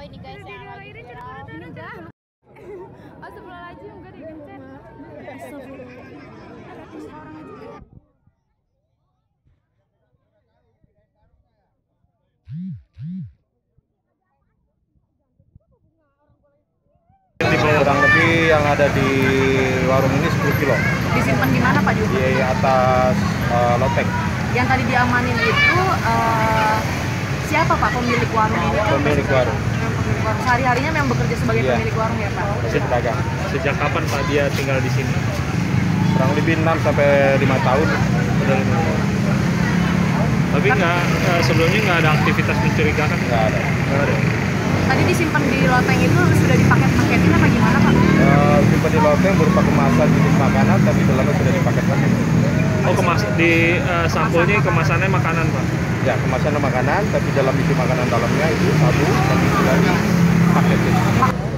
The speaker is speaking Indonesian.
ini guys yang lagi viral. Enggak. Astagfirullahaladzim, enggak digencet. Kurang lebih yang ada di warung ini 10 kilo. Disimpan di mana Pak Joko? Di atas loteng. Yang tadi diamanin itu siapa Pak pemilik warung ini? Pemilik warung. Pemilik warung. Sehari-harinya memang bekerja sebagai Iya. pemilik warung ya Pak? Masih pedagang. Sejak kapan Pak dia tinggal di sini? Kurang lebih 6 sampai 5 tahun. Udah 5 tahun. Tapi sebelumnya nggak ada aktivitas mencurigakan? Nggak ada. Nggak ada. Tadi disimpan di loteng itu sudah dipaket-paketin apa gimana Pak? Simpan di loteng berupa kemasan jenis makanan, tapi dalamnya sudah dipaket-paket. Oh, sampulnya kemasannya makanan Pak? Ya, kemasan makanan, tapi dalam isi makanan dalamnya itu sabu, tapi sudah dipaketin.